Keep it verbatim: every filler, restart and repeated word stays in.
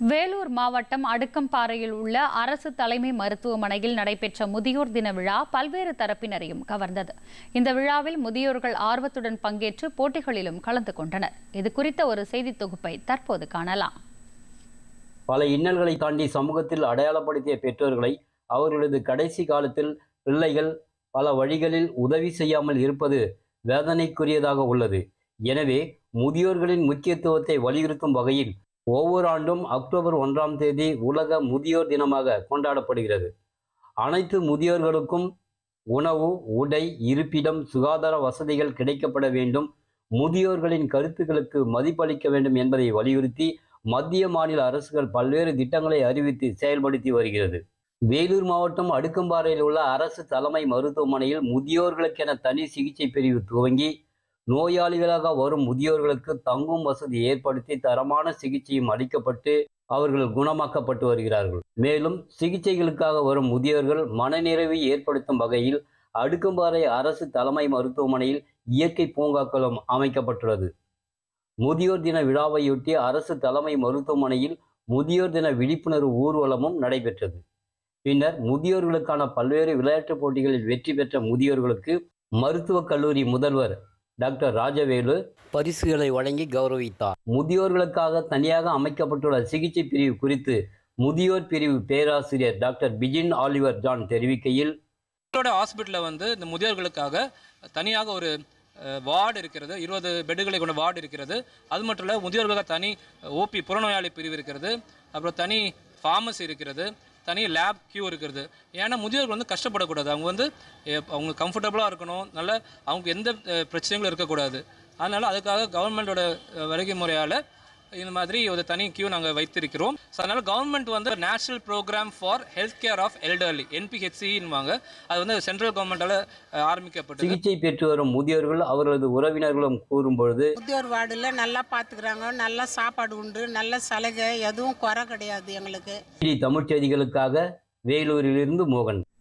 வேலூர் மாவட்டம் அடுக்கம்பாறையில் உள்ள அரசு தலைமை மருத்துவமனையில் நடைபெற்ற முதியோர் தின விழா பல்வேறு தரப்பினரையும் கவர்ந்தது. இந்த விழாவில் முதியோர்கள் ஆர்வத்துடன் பங்கேற்று போட்டிகளிலும் கலந்து கொண்டனர். இது குறித்த ஒரு செய்தி தொகுப்பை தற்போது காணலாம். பல இன்னல்களை தாண்டி சமூகத்தில் அடையாளப்படுத்திய பெற்றோர்களை அவர்களது கடைசி காலத்தில் பிள்ளைகள் பல வழிகளில் உதவி செய்யாமல் இருப்பது வேதனைக்குரியதாக உள்ளது. எனவே முதியோர்களின் முக்கியத்துவத்தை வலியுறுத்தும் வகையில் ஒவ்வொரு ஆண்டும் அக்டோபர் ஒன்றாம் தேதி உலக முதியோர் தினமாக கொண்டாடப்படுகிறது. அனைத்து முதியோர்களுக்கும் உணவு, உடை, இருப்பிடம், சுகாதார வசதிகள் கிடைக்கப்பட வேண்டும், முதியோர்களின் கருத்துக்களுக்கு மதிப்பளிக்க வேண்டும் என்பதை வலியுறுத்தி மத்திய மாநில அரசுகள் பல்வேறு திட்டங்களை அறிவித்து செயல்படுத்தி வருகிறது. வேலூர் மாவட்டம் அடுக்கம்பாறையில் உள்ள அரசு தலைமை மருத்துவமனையில் முதியோர்களுக்கென தனி சிகிச்சை பிரிவு துவங்கி நோயாளிகளாக வரும் முதியோர்களுக்கு தங்கும் வசதி ஏற்படுத்தி தரமான சிகிச்சையும் அளிக்கப்பட்டு அவர்கள் குணமாக்கப்பட்டு வருகிறார்கள். மேலும் சிகிச்சைகளுக்காக வரும் முதியோர்கள் மனநிறைவை ஏற்படுத்தும் வகையில் அடுக்கம்பாறை அரசு தலைமை மருத்துவமனையில் இயற்கை பூங்காக்களும் அமைக்கப்பட்டுள்ளது. முதியோர் தின விழாவையொட்டி அரசு தலைமை மருத்துவமனையில் முதியோர் தின விழிப்புணர்வு ஊர்வலமும் நடைபெற்றது. பின்னர் முதியோர்களுக்கான பல்வேறு விளையாட்டுப் போட்டிகளில் வெற்றி பெற்ற முதியோர்களுக்கு மருத்துவக் கல்லூரி முதல்வர் டாக்டர் ராஜவேலு பரிசுகளை வழங்கி கௌரவித்தார். முதியோர்களுக்காக தனியாக அமைக்கப்பட்டுள்ள சிகிச்சை பிரிவு குறித்து முதியோர் பிரிவு பேராசிரியர் டாக்டர் பிஜின் ஆலிவர் ஜான் தெரிவிக்கையில், ஹாஸ்பிட்டலில் வந்து இந்த முதியோர்களுக்காக தனியாக ஒரு வார்டு இருக்கிறது, இருபது பெட்டுகளை கொண்ட வார்டு இருக்கிறது. அது மட்டும் இல்லை, முதியோர்களுக்காக தனி ஓபி புறநோயாளி பிரிவு இருக்கிறது, அப்புறம் தனி ஃபார்மசி இருக்கிறது, தனி லேப் கியூ இருக்கிறது. ஏன்னா முதியோர்கள் வந்து கஷ்டப்படக்கூடாது, அவங்க வந்து அவங்க கம்ஃபர்டபுளாக இருக்கணும், நல்ல அவங்க எந்த பிரச்சனைகளும் இருக்கக்கூடாது. அதனால் அதுக்காக கவர்மெண்ட்டோட வருகை முறையால் இந்த மாதிரி ஒரு தனி கியூ நாங்கள் வைத்திருக்கிறோம். ஸோ அதனால் கவர்மெண்ட் வந்து national program for health care of elderly என்பிஹெச்சின்வாங்க, அது வந்து சென்ட்ரல் கவர்மெண்டால் ஆரம்பிக்கப்பட்டது. சிகிச்சை பெற்று வரும் முதியோர்கள் அவர்களது உறவினர்களும் கூறும்பொழுது, முதியோர் வார்டில் நல்லா பார்த்துக்கிறாங்க, நல்ல சாப்பாடு உண்டு, நல்ல சலுகை, எதுவும் குறை கிடையாது எங்களுக்கு. தமிழ் செய்திகளுக்காக வேலூரிலிருந்து மோகன்.